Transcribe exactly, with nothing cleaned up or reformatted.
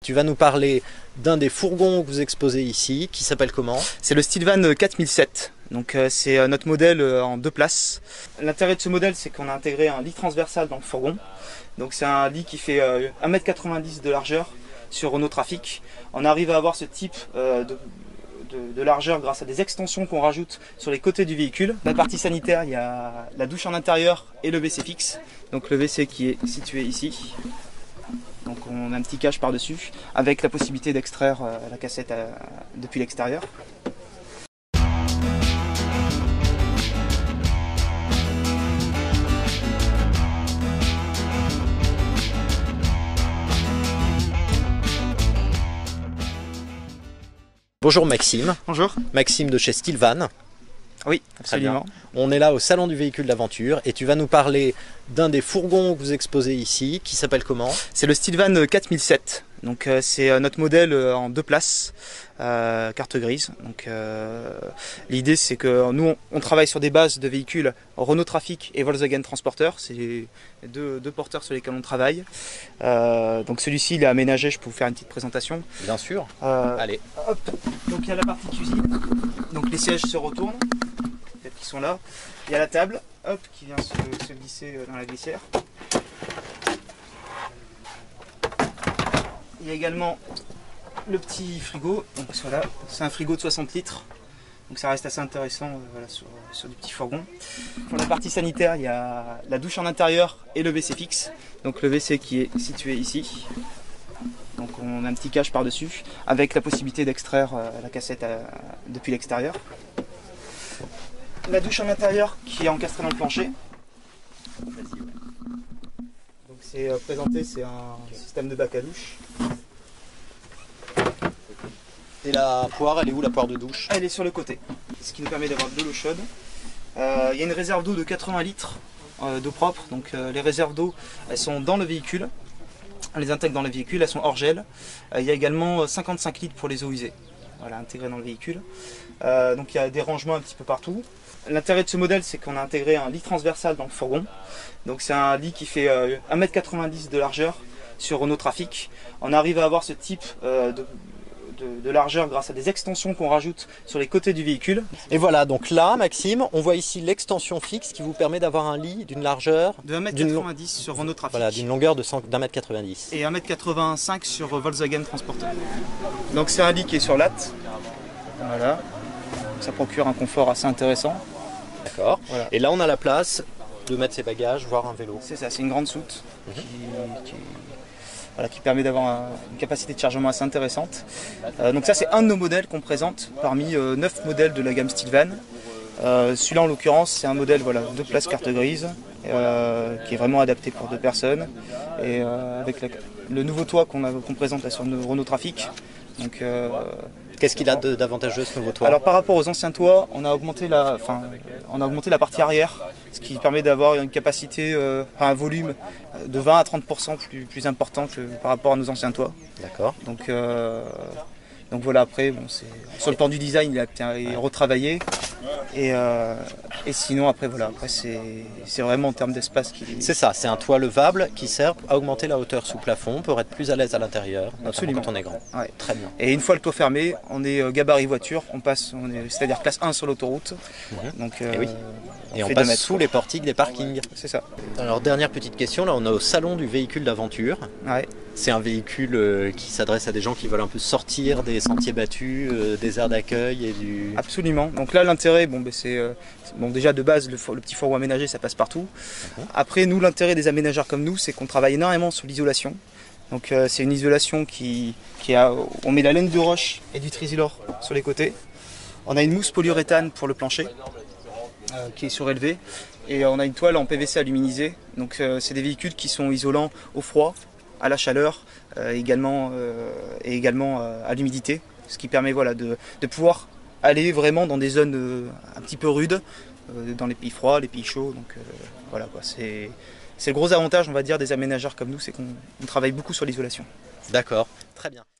Tu vas nous parler d'un des fourgons que vous exposez ici, qui s'appelle comment? C'est le Stilvan quatre mille sept. Donc euh, c'est euh, notre modèle euh, en deux places. L'intérêt de ce modèle, c'est qu'on a intégré un lit transversal dans le fourgon. Donc c'est un lit qui fait euh, un mètre quatre-vingt-dix de largeur sur Renault Trafic. On arrive à avoir ce type euh, de, de, de largeur grâce à des extensions qu'on rajoute sur les côtés du véhicule. La partie sanitaire, il y a la douche en intérieur et le W C fixe. Donc le W C qui est situé ici. Donc on a un petit cache par-dessus, avec la possibilité d'extraire euh, la cassette à, depuis l'extérieur. Bonjour Maxime. Bonjour. Maxime de chez Stilvan. Oui, absolument. On est là au salon du véhicule d'aventure et tu vas nous parler d'un des fourgons que vous exposez ici, qui s'appelle comment? C'est le Stilvan quatre mille sept. Donc euh, c'est euh, notre modèle euh, en deux places, euh, carte grise. Donc euh, l'idée c'est que nous on, on travaille sur des bases de véhicules Renault Trafic et Volkswagen Transporter. C'est les deux, deux porteurs sur lesquels on travaille. Euh, donc celui-ci il est aménagé, je peux vous faire une petite présentation. Bien sûr. Euh, Allez. Hop. Donc il y a la partie cuisine. Donc les sièges se retournent. Qui sont là. Il y a la table, hop, qui vient se, se glisser dans la glissière. Il y a également le petit frigo. Donc voilà, c'est un frigo de soixante litres. Donc ça reste assez intéressant euh, voilà, sur, sur du petit fourgon. Pour la partie sanitaire, il y a la douche en intérieur et le W C fixe. Donc le W C qui est situé ici. Donc on a un petit cache par-dessus, avec la possibilité d'extraire euh, la cassette à, depuis l'extérieur. La douche en intérieur qui est encastrée dans le plancher. Donc c'est euh, présenté, c'est un système de bac à douche. Et la poire, elle est où la poire de douche? Elle est sur le côté, ce qui nous permet d'avoir de l'eau chaude. Euh, il y a une réserve d'eau de quatre-vingts litres euh, d'eau propre. Donc euh, les réserves d'eau, elles sont dans le véhicule. On les intègre dans le véhicule, elles sont hors gel. Euh, il y a également cinquante-cinq litres pour les eaux usées, voilà, intégrées dans le véhicule. Euh, donc il y a des rangements un petit peu partout. L'intérêt de ce modèle, c'est qu'on a intégré un lit transversal dans le fourgon. Donc c'est un lit qui fait euh, un mètre quatre-vingt-dix de largeur sur Renault Trafic. On arrive à avoir ce type euh, de, de, de largeur grâce à des extensions qu'on rajoute sur les côtés du véhicule. Et voilà, donc là, Maxime, on voit ici l'extension fixe qui vous permet d'avoir un lit d'une largeur de un mètre quatre-vingt-dix sur Renault Trafic. Voilà, d'une longueur de d'un mètre quatre-vingt-dix. Et un mètre quatre-vingt-cinq sur Volkswagen Transporter. Donc c'est un lit qui est sur latte. Voilà. Ça procure un confort assez intéressant. D'accord. Voilà. Et là, on a la place de mettre ses bagages, voire un vélo. C'est ça, c'est une grande soute mmh. qui, qui, voilà, qui permet d'avoir un, une capacité de chargement assez intéressante. Euh, donc ça, c'est un de nos modèles qu'on présente parmi euh, neuf modèles de la gamme Stilvan. Euh, Celui-là, en l'occurrence, c'est un modèle voilà, deux places carte grise, euh, qui est vraiment adapté pour deux personnes. Et euh, avec la, le nouveau toit qu'on qu'on présente là, sur le Renault Trafic. Donc, euh, qu'est-ce qu'il a d'avantageux ce nouveau toit? Alors par rapport aux anciens toits, on a augmenté la, enfin, on a augmenté la partie arrière, ce qui permet d'avoir une capacité, euh, un volume de vingt à trente pour cent plus, plus important que par rapport à nos anciens toits. D'accord. Donc, euh, donc voilà, après, bon, sur le plan du design, il a été retravaillé. Et, euh, et sinon, après, voilà, après c'est vraiment en termes d'espace qui... C'est ça, c'est un toit levable qui sert à augmenter la hauteur sous plafond pour être plus à l'aise à l'intérieur, notamment quand on est grand. Ouais. Très bien. Et une fois le toit fermé, on est gabarit voiture, on passe, c'est-à-dire classe un sur l'autoroute. Mmh. Donc, euh, et oui. on, et on passe sous les portiques des parkings. C'est ça. Alors dernière petite question, là on est au salon du véhicule d'aventure. Ouais. C'est un véhicule euh, qui s'adresse à des gens qui veulent un peu sortir des sentiers battus, euh, des aires d'accueil et du... Absolument. Donc là l'intérêt, bon, ben, c'est euh, bon, déjà de base le, le petit fourgon aménagé ça passe partout. Mmh. Après nous l'intérêt des aménageurs comme nous c'est qu'on travaille énormément sur l'isolation. Donc euh, c'est une isolation qui, qui a, on met la laine de roche et du trisilore sur les côtés. On a une mousse polyuréthane pour le plancher euh, qui est surélevé et on a une toile en P V C aluminisée. Donc euh, c'est des véhicules qui sont isolants au froid, à la chaleur euh, également, euh, et également euh, à l'humidité, ce qui permet voilà, de, de pouvoir aller vraiment dans des zones euh, un petit peu rudes, euh, dans les pays froids, les pays chauds. Donc euh, voilà quoi, c'est le gros avantage on va dire des aménageurs comme nous, c'est qu'on travaille beaucoup sur l'isolation. D'accord, très bien.